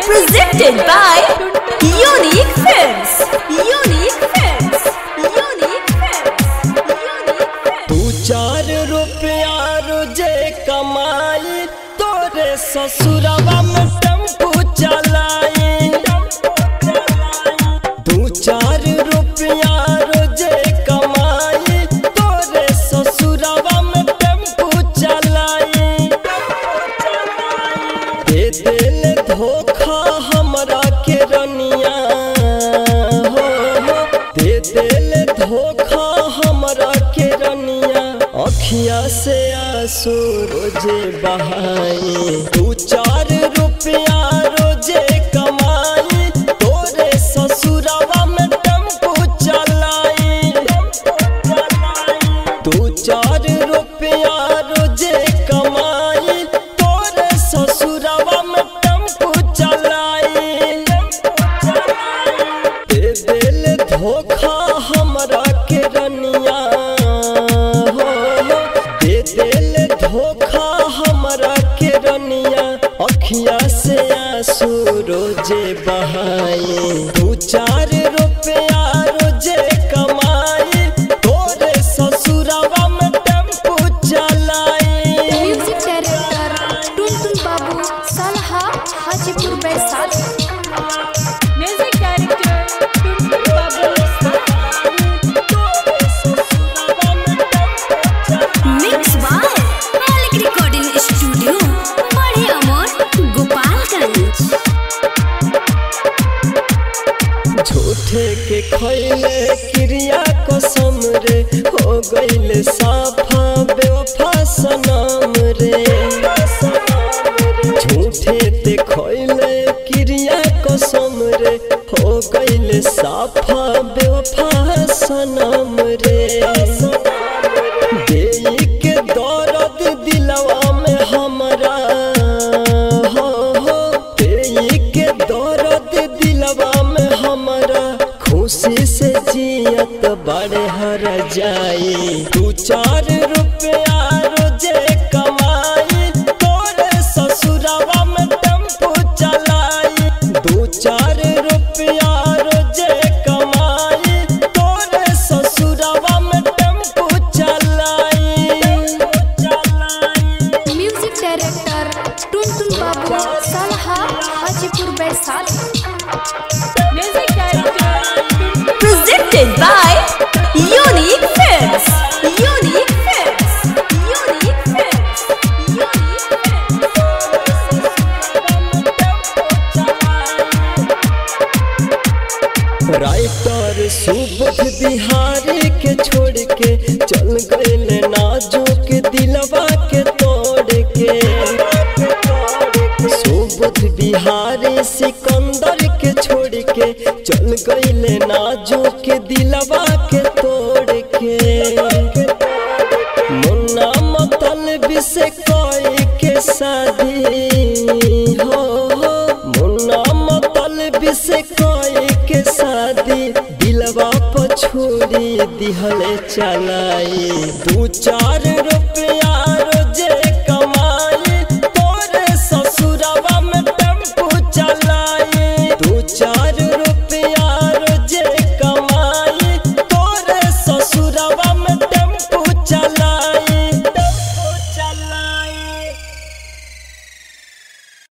presented by Unique Films. Unique Films. Unique Films. Unique Films. तू 4 रुपया रोजे कमाई तोरे ससुरवा में टेम्पू चलाई। तू 4 रुपया रोजे कमाई तोरे ससुरवा में टेम्पू चलाई। दे दिल धोखा हमरा के रनिया हो, दे दिल धोखा हमरा के रनिया। अखिया से आंसू रोजे बहाई। तू 4 रुपया रोजे कमाई तोरे ससुरवा में टेम्पू चलाई। तू 4 रुपया रोजे कमाई तोरे ससुरवा में टेम्पू चलाई। दे दिल धोखा हमरा के रनिया हो, दे दिल धोखा हमरा के रनिया। अखिया से आंसू रोजे बहाई। तू 4 रुपया रोजे कमाई तोरे ससुरवा में टेम्पू चलाई। Music director Tuntun Babu Salha Hajipur Vaishali. Music director Tuntul Babu. Mix by Malik Recording Studio, बड़े अमर गोपालगंज। झूठे के खैले क्रिया कसम रे हो गईले साफा बेवफा सनम रे। झूठे ते खैले क्रिया कसम रे हो गईले साफा बेवफा सनम रे। देई के दर्द दिलवा में हमरा हो, देई के दर्द दिलवा में हमरा। खुशी से जियत बड़े हर जाई। तू 4 रुपया रोजे कमाई तोरे ससुरवा में टेम्पू चलाई। 2-4 रुपया रोजे कमाई तोरे ससुरवा में टेम्पू चलाई। Music director Tuntun Babu Salha Hajipur Vaishali. Music director presented by Unique Films. Unique Films. Unique Films. Unique writer Subodh Bihari के छोड़ के चल गए नाजुक दिलवा के तोड़ के। सुबोध बिहारी सिकंदर के छोड़ के चल गए नाजुक दिलवा के तोड़ के। मुन्ना मतलबी से कोई के शादी हो, मुन्ना मतलबी से कोई के शादी। दिलवा पर छुरी दिहले चलाई। 2-4 रुपया